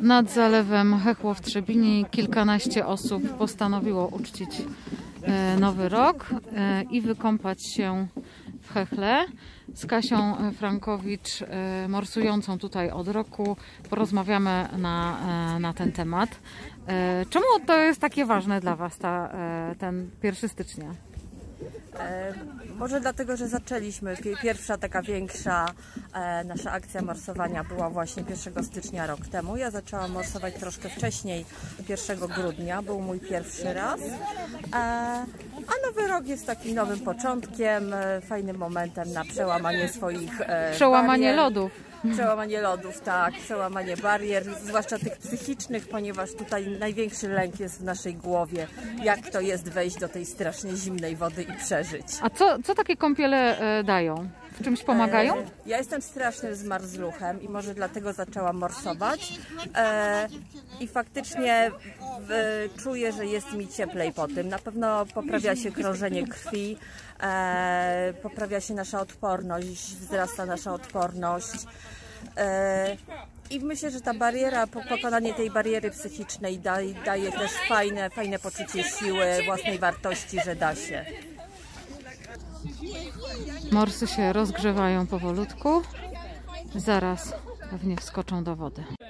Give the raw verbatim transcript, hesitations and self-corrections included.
Nad zalewem Hechło w Trzebinie kilkanaście osób postanowiło uczcić Nowy Rok i wykąpać się w Hechle. Z Kasią Frankowicz, morsującą tutaj od roku, porozmawiamy na, na ten temat. Czemu to jest takie ważne dla Was, ta, ten pierwszy stycznia? E, może dlatego, że zaczęliśmy. Pierwsza taka większa e, nasza akcja morsowania była właśnie pierwszego stycznia rok temu. Ja zaczęłam morsować troszkę wcześniej, pierwszego grudnia, był mój pierwszy raz. E, a Nowy Rok jest takim nowym początkiem, e, fajnym momentem na przełamanie swoich e, Przełamanie barier. lodów. Przełamanie lodów, tak, przełamanie barier, zwłaszcza tych psychicznych, ponieważ tutaj największy lęk jest w naszej głowie, jak to jest wejść do tej strasznie zimnej wody i przeżyć. A co, co takie kąpiele e, dają? W czymś pomagają? E, ja jestem strasznym zmarzluchem i może dlatego zaczęłam morsować. E, I faktycznie w, czuję, że jest mi cieplej po tym. Na pewno poprawia się krążenie krwi, e, poprawia się nasza odporność, wzrasta nasza odporność. E, I myślę, że ta bariera, pokonanie tej bariery psychicznej daje, daje też fajne, fajne poczucie siły, własnej wartości, że da się. Morsy się rozgrzewają powolutku. Zaraz pewnie wskoczą do wody.